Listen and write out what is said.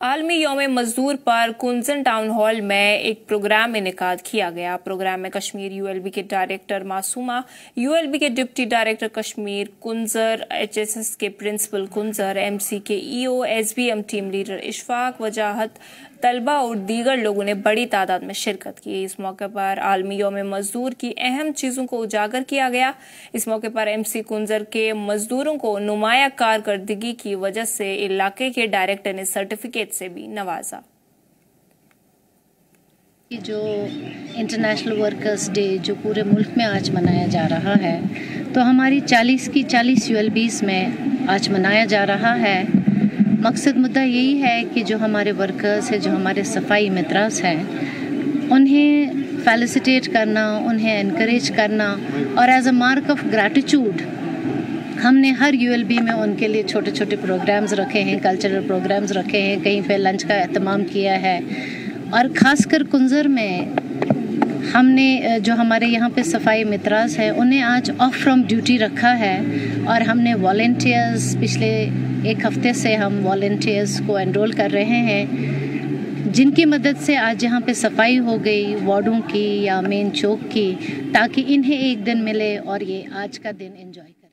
आलमी यौम मजदूर पर कुंजन टाउन हॉल में एक प्रोग्राम इनेकाद किया गया। प्रोग्राम में कश्मीर यूएलबी के डायरेक्टर मासूमा, यूएलबी के deputy director Kashmir Kunzer, HSS के प्रिंसिपल कुंजर, एमसी के EO, SBM team leader Ishfaq Wajahat, तलबा और दीगर लोगों ने बड़ी तादाद में शिरकत की। इस मौके पर आलमी यौम मजदूर की अहम चीज़ों को उजागर किया गया। इस मौके पर एमसी कुंजर के मजदूरों को नुमाया कारकर्दगी की वजह से इलाके के डायरेक्टर ने सर्टिफिकेट से भी नवाजा। जो इंटरनेशनल वर्कर्स डे जो पूरे मुल्क में आज मनाया जा रहा है, तो हमारी 40 की 40 यूएलबीज़ में आज मनाया जा रहा है। मकसद मुद्दा यही है कि जो हमारे वर्कर्स हैं, जो हमारे सफाई मित्रास हैं, उन्हें फेलिसिटेट करना, उन्हें एनकरेज करना और as a mark of gratitude हमने हर यूएलबी में उनके लिए छोटे छोटे प्रोग्राम्स रखे हैं, कल्चरल प्रोग्राम्स रखे हैं, कहीं पे लंच का एहतमाम किया है। और ख़ासकर कुंजर में हमने जो हमारे यहाँ पे सफाई मित्रास हैं, उन्हें आज ऑफ फ्रॉम ड्यूटी रखा है और हमने वॉलंटियर्स पिछले एक हफ्ते से हम वॉलंटियर्स को एनरोल कर रहे हैं, जिनकी मदद से आज यहाँ पे सफाई हो गई वार्डों की या मेन चौक की, ताकि इन्हें एक दिन मिले और ये आज का दिन एंजॉय करें।